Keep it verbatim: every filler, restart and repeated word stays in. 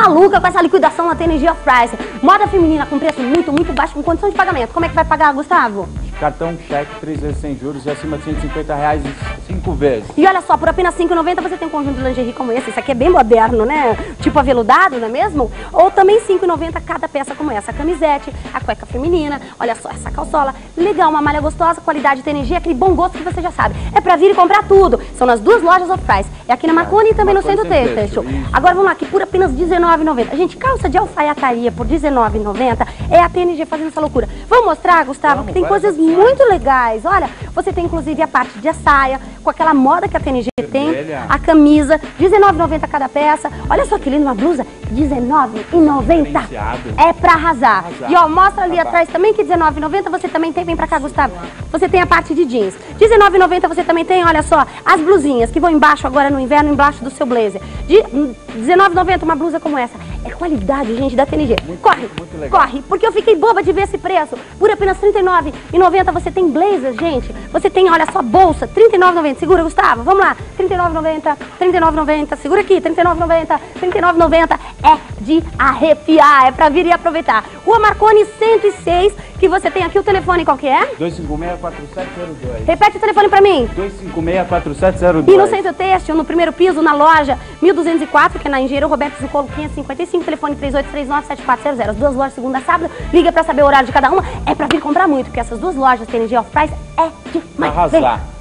maluca com essa liquidação na T N G Off Price. Moda feminina com preço muito, muito baixo, com condição de pagamento. Como é que vai pagar, Gustavo? Cartão cheque, três vezes sem juros e acima de cento e cinquenta reais, cinco vezes. E olha só, por apenas cinco reais e noventa centavos você tem um conjunto de lingerie como esse. Isso aqui é bem moderno, né? Tipo aveludado, não é mesmo? Ou também cinco reais e noventa centavos cada peça como essa. A camisete, a cueca feminina, olha só essa calçola. Legal, uma malha gostosa, qualidade T N G, aquele bom gosto que você já sabe. É pra vir e comprar tudo. São nas duas lojas Off Price. É aqui na Marconi e também no Centro Têxtil. Agora vamos lá, aqui por apenas dezenove reais e noventa centavos. Gente, calça de alfaiataria por dezenove reais e noventa centavos é a T N G fazendo essa loucura. Vamos mostrar, Gustavo, Vamos, que tem coisas opções. muito legais. Olha, você tem inclusive a parte de saia, com aquela moda que a T N G Vermelha. tem, a camisa, dezenove reais e noventa centavos cada peça. Olha só que lindo, uma blusa, dezenove reais e noventa centavos. É pra arrasar. Arrasar. E ó, mostra ali Tá atrás também que dezenove reais e noventa centavos você também tem, vem pra cá, Gustavo. Você tem a parte de jeans. dezenove reais e noventa centavos você também tem, olha só, as blusinhas que vão embaixo agora no inverno, embaixo do seu blazer. De dezenove reais e noventa centavos uma blusa como essa. É qualidade, gente, da T N G. Muito, corre, muito, muito legal. corre, porque eu fiquei boba de ver esse preço. Por apenas trinta e nove reais e noventa centavos você tem blazer, gente. Você tem, olha só, bolsa, trinta e nove reais e noventa centavos. Segura, Gustavo, vamos lá. trinta e nove reais e noventa centavos, trinta e nove reais e noventa centavos. Segura aqui, trinta e nove reais e noventa centavos, trinta e nove reais e noventa centavos. É de arrepiar, é pra vir e aproveitar. Rua Marconi cento e seis, que você tem aqui o telefone, qual que é? dois cinco seis, quatro sete zero dois. Repete o telefone pra mim. dois cinco seis, quatro sete zero dois. E no Centro Têxtil, no primeiro piso, na loja mil duzentos e quatro, que é na Engenheiro Roberto Zucolo quinhentos e cinquenta e cinco, telefone três oito três nove, sete quatro zero zero. As duas lojas, segunda a sábado, liga pra saber o horário de cada uma. É pra vir comprar muito, porque essas duas lojas, T N G Off Price, é demais. Arrasar. Vem.